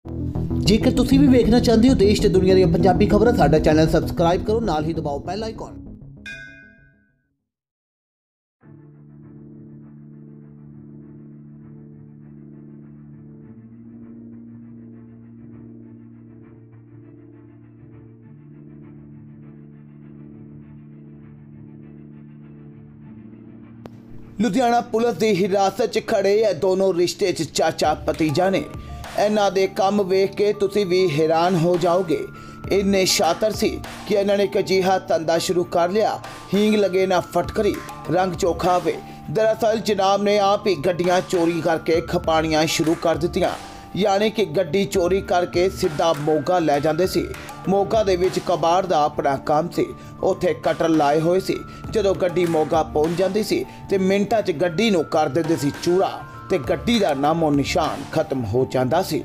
ਜੇਕਰ ਤੁਸੀਂ ਵੀ ਵੇਖਣਾ ਚਾਹੁੰਦੇ ਹੋ ਦੇਸ਼ ਤੇ ਦੁਨੀਆ ਦੀਆਂ ਪੰਜਾਬੀ ਖਬਰਾਂ, ਸਾਡਾ ਚੈਨਲ ਸਬਸਕ੍ਰਾਈਬ ਕਰੋ, ਨਾਲ ਹੀ ਦਬਾਓ ਬੈਲ ਆਈਕਨ। ਲੁਧਿਆਣਾ ਪੁਲਿਸ ਦੀ ਹਿਰਾਸਤ 'ਚ ਖੜੇ ਇਹ ਦੋਨੋਂ ਰਿਸ਼ਤੇ 'ਚ ਚਾਚਾ ਭਤੀਜਾ ਨੇ। ਇਹਨਾਂ ਦੇ ਕੰਮ ਵੇਖ ਕੇ ਤੁਸੀਂ ਵੀ ਹੈਰਾਨ ਹੋ ਜਾਓਗੇ। ਇੰਨੇ ਸ਼ਾਤਰ ਸੀ ਕਿ ਇਹਨਾਂ ਨੇ ਇੱਕ ਅਜਿਹਾ ਧੰਦਾ ਸ਼ੁਰੂ ਕਰ ਲਿਆ, ਹੀਂਗ ਲਗੇ ਨਾ ਫਟਕਰੀ ਰੰਗ ਚੋਖਾ ਵੇ। ਦਰਅਸਲ ਜਨਾਬ ਨੇ ਆਪ ਹੀ ਗੱਡੀਆਂ ਚੋਰੀ ਕਰਕੇ ਖਪਾਣੀਆਂ ਸ਼ੁਰੂ ਕਰ ਦਿੱਤੀਆਂ, यानी कि गड्डी चोरी करके सीधा मोगा लै जाते सी। मोगा दे विच कबाड़ दा अपना काम सी, उत्थे कटर लाए हुए सी। जदों गड्डी मोगा पहुंच जाती सी ते मिंटां च गड्डी नूं कर दिंदे सी चूड़ा ते गड्डी दा नामो निशान खत्म हो जाता सी।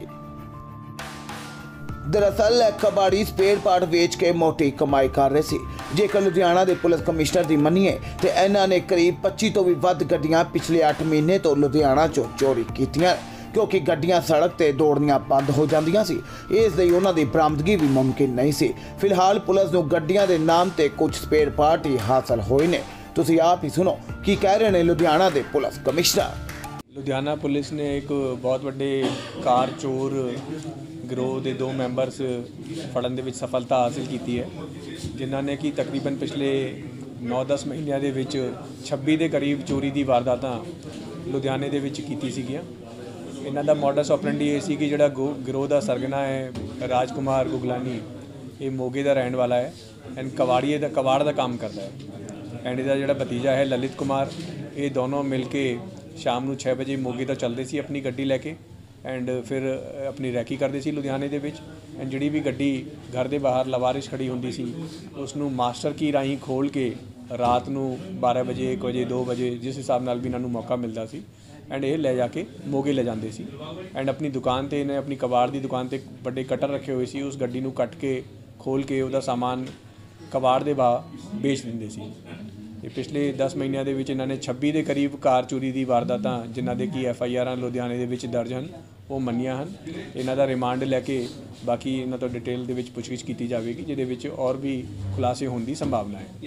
दरअसल कबाड़ी स्पेयर पार्ट वेच के मोटी कमाई कर रहे सी। जेकर लुधियाना के पुलिस कमिश्नर की मनीए तो इन्हों ने करीब 25 तो भी वध गड्डियां पिछले 8 महीने तो लुधियाना चों चोरी कीतियां, क्योंकि गड्डियां सड़क ते दौड़नियां बंद हो जांदियां सी। इस लई उन्हां दी बरामदगी भी मुमकिन नहीं सी। फिलहाल पुलिस नूं गड्डियां दे नाम ते कुछ स्पेयर पार्ट ही हासिल होए ने। तुसीं आप ही सुनो की कह रहे ने लुधियाना के पुलिस कमिश्नर। लुधियाना पुलिस ने एक बहुत बड़े कार चोर गिरोह के 2 मैंबरस फड़न दे विच सफलता हासिल की है, जिन्हों ने कि तकरीबन पिछले 9-10 महीनों के विच 26 के करीब चोरी की वारदातां लुधियाने दे विच कीती सीगियां। इन्हां दा मॉडस ऑपरेंडी ये सी कि जिहड़ा गिरोह का सरगना है राजकुमार गुगलानी, ये मोगे का रहने वाला है एंड कबाड़ का काम करता है। एंड इहदा जिहड़ा भतीजा है ललित कुमार, ये दोनों मिल के शाम को 6 बजे मोगे तो चलते सी अपनी गड्डी लैके एंड फिर अपनी रैकी करते सी लुधियाने दे विच। एंड जिहड़ी भी गड्डी घर के बाहर लवारिश खड़ी होंदी सी उसनूं मास्टर की राही खोल के रात को 12 बजे 1 बजे 2 बजे जिस हिसाब नाल भी इन्होंने मौका मिलता सी एंड ये ले जाके मोगे ले जाते सी। एंड अपनी दुकान ते इन्हें अपनी कबाड़ की दुकान ते बड़े कटर रखे हुए सी, उस गड्डी नूं कट के खोल के उसका सामान कबाड़ के भाव बेच देंदे सी। ये पिछले 10 महीनों के विच इन्होंने 26 के करीब कार चोरी की वारदातां जिन्हां दे की FIR लुधियाने दे विच दर्ज हैं वो मनिया हैं। इन्हां दा रिमांड लैके बाकी इन्हां तो डिटेल दे विच पुछगिछ की जाएगी, जिहदे विच और भी खुलासे होने की संभावना है।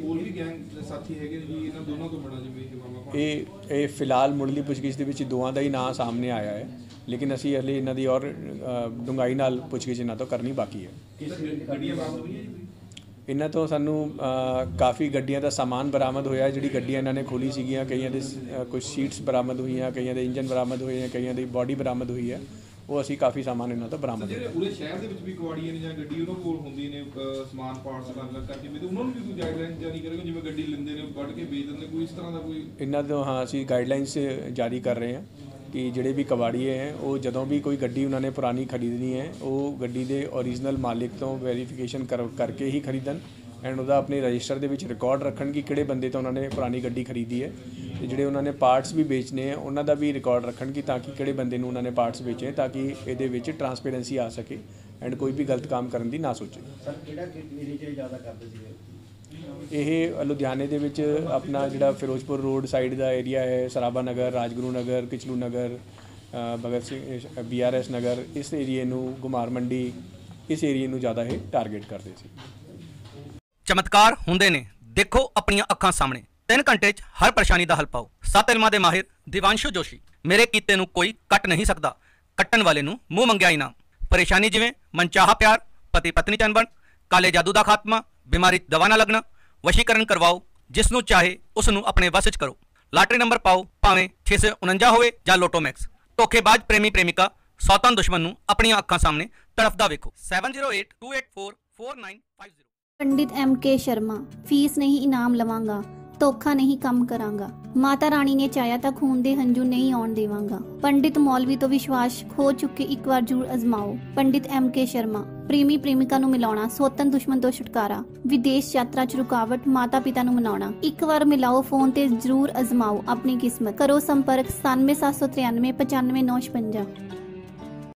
ये फिलहाल मुढ़ली पुछगिछ दे विच दोवां दा ही नाम सामने आया है, लेकिन असी हले इन्हां दी और डूंघाई नाल पुछगिछ इन्हां तो करनी बाकी है। इन्हां तो सानू काफ़ी गड्डियां दा सामान बरामद होया, जिहड़ी गड्डियां इन्हां ने खोली सीगियां, कईयां दे कुछ सीट्स बरामद हुई हैं, कईयां दे इंजन बरामद हुए हैं, कईयां दी बॉडी बरामद हुई है। वो असी काफ़ी सामान इन्हां तो बरामद होया। पूरे शहर दे विच भी कवाड़ियां ने जां गड्डी उन्हां कोल हुंदी ने समान पार्ट्स अलग करके भी उन्हां नूं भी कोई गाइडलाइन जारी करेगा, जिवें गड्डी लैंदे ने कढ के बेच दिंदे, कोई इस तरह दा कोई इन्हां तो हाँ असी गाइडलाइंस जारी कर रहे हैं कि ਜਿਹੜੇ भी कबाड़ीए हैं वो जदों भी कोई गड्डी उन्होंने पुरानी खरीदनी है वो गड्डी के ओरिजिनल मालिक तो वेरीफिकेशन करके ही खरीदन एंड उसका अपने रजिस्टर के विच रिकॉर्ड रखन कि किहड़े बंदे तो उन्होंने पुरानी गड्डी खरीदी है, तो जिहड़े उन्होंने पार्ट्स भी बेचने हैं उन्हों का भी रिकॉर्ड रखन कि ताकि किहड़े बंदे नूं उन्होंने पार्ट्स बेचे, ताकि इहदे विच ट्रांसपेरेंसी आ सके एंड कोई भी गलत काम करन दी ना सोचे। यह लुधियाने दे विच अपना जिहड़ा फिरोजपुर रोड साइड का एरिया है, सराबा नगर, राजगुरू नगर, किचलू नगर, भगत सिंह BRS नगर, इस एरिए नूं घुमार मंडी, इस एरिए नूं ज़्यादा ये टारगेट करते सी। चमत्कार हुंदे ने, देखो अपनियां अखां सामने। 3 घंटे च हर परेशानी का हल पाओ। 7 इल्मां दे माहिर दिवांशु जोशी, मेरे कीते नूं कोई कट नहीं सकता, कट्टन वाले नूं मूँह मंगिया इनाम। परेशानी जिवें मनचाहा प्यार, पति पत्नी च अनबन, काले जादू का खात्मा, बीमारी दवा ना लगना, वशीकरण करवाओ, जिसनूं चाहे उसनूं अपने वस च करो। लाटरी नंबर पाओ, भावें 649 होवे जां लोटो मैक्स। धोखेबाज प्रेमी प्रेमिका सौतन दुश्मन नूं अपनियां अखां सामने तड़फदा वेखो। 7082844950। पंडित MK शर्मा, फीस नहीं इनाम लवांगा, धोखा नहीं कम करांगा, माता रानी ने चाया तो खून दे हंजू नहीं आउण देवांगा। पंडित मौलवी तो विश्वास खो चुके, एक बार जरूर अजमाओ। पंडित MK शर्मा, प्रेमी प्रेमिका नूं मिलाउणा, सौतन दुश्मन तो छुटकारा, विदेश यात्रा च रुकावट, माता पिता नूं मनाउणा। एक बार मिलाओ, फोन ते जरूर अजमाओ अपनी किस्मत। करो संपर्क 97 793 95 956।